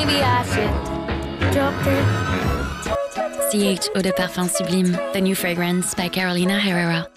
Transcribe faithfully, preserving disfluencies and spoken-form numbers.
maybe I should drop it. C H Eau de Parfum Sublime, the new fragrance by Carolina Herrera.